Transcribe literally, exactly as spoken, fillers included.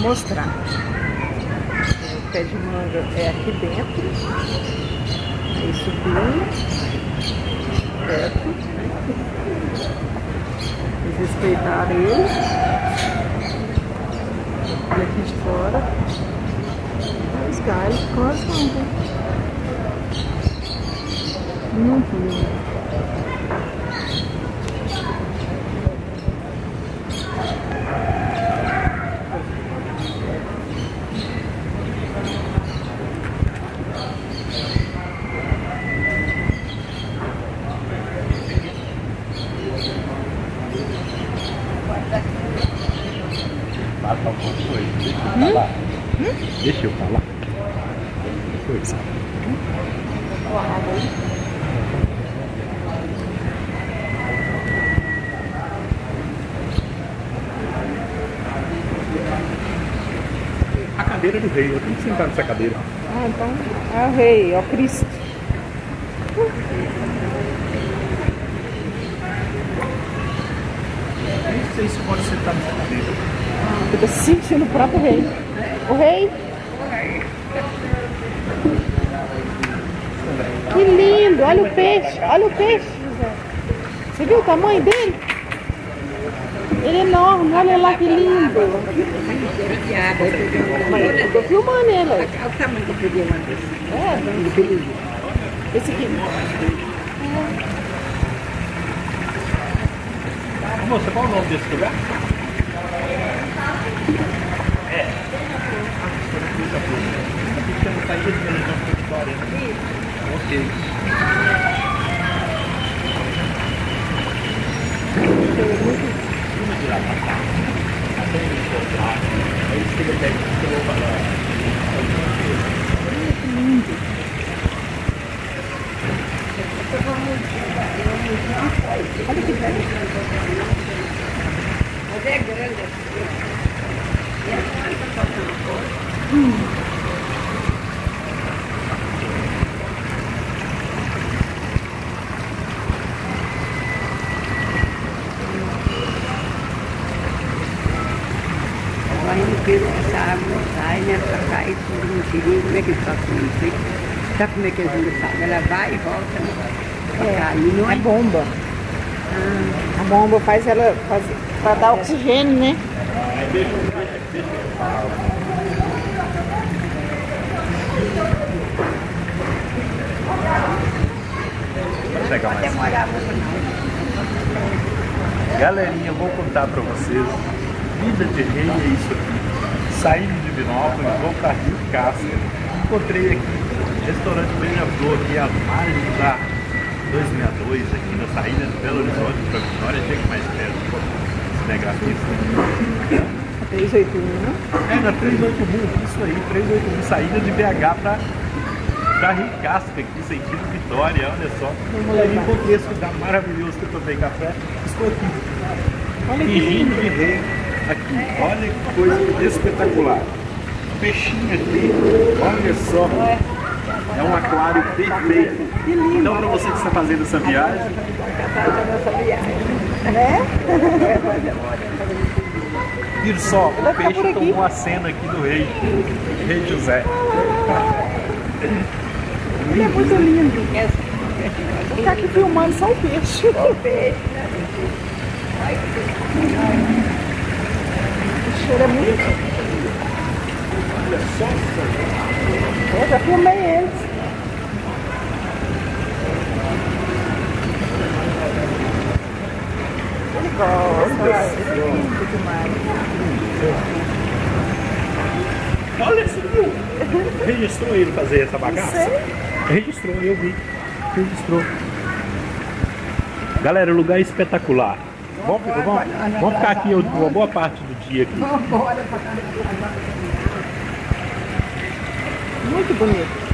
mostrar. O pé de manga é aqui dentro. Aí subindo. Perto. Eles respeitaram ele. E aqui de fora. Os galhos quase não. Muito lindo. Passa um pouco hoje. Deixa eu falar. Hum? Deixa eu falar. Coisa. A cadeira do rei. Eu tenho que sentar nessa cadeira. Ah, então é o rei, é o Cristo. Nem sei se pode sentar nessa cadeira. Eu tô sentindo o próprio rei. O rei. Que lindo, olha o peixe, olha o peixe, José. Você viu o tamanho dele? Ele é enorme, olha lá que lindo. Eu tô filmando ele. Olha o tamanho que eu peguei uma vez. É, esse aqui. Moça, qual é o nome desse lugar? É. Você não saía de televisão com história, né? Ok. Vamos tirar pra cá. Até ele encontrar. Aí ele chega até aqui e eu vou falar. Olha que lindo. Olha que grande. Mas é grande. Hum. Agora eu quero que essa água sai, né? Pra cair tudo no perigo. Como é que eles fazem isso? Sabe como é que eles não sabem? Ela vai e volta, né? Pra cair, não É é? bomba. Ah, A bomba faz ela fazer, pra dar oxigênio, né? Vai chegar mais. demorar muito não. Galerinha, eu vou contar pra vocês. Vida de rei é isso aqui. Saí de Divinópolis, vou pra Rio Casca. Encontrei aqui restaurante Beija-Flor aqui às margens da duzentos e sessenta e dois, aqui na saída de Belo Horizonte para Vitória, chega mais perto. Cinegrafista. trezentos e oitenta e um, né? É, na trezentos e oitenta e um, isso aí, trezentos e oitenta e um, saída de B H para pra Rio Casca, aqui, sentido Vitória, olha só. Eu encontrei esse lugar maravilhoso que eu tomei café. Estou aqui. Olha que Fingindo lindo. de rei aqui. Olha que coisa espetacular. Peixinho aqui, olha só. É um aquário perfeito. Que lindo. Então, para você que está fazendo essa viagem, Né? vira só, o Vai ficar por peixe aqui. tomou a cena aqui do rei, rei José. Ele é muito lindo. Vou ficar aqui filmando só o peixe. O peixe. O cheiro é muito. Olha só, Eu já filmei eles. Ele gosta, olha, ele é lindo demais. olha esse viu? Registrou ele fazer essa bagaça? Sei. Registrou, eu vi. Registrou. Galera, o lugar é espetacular. Vamos, vamos, vamos ficar aqui uma boa parte do dia aqui. Muito bonito.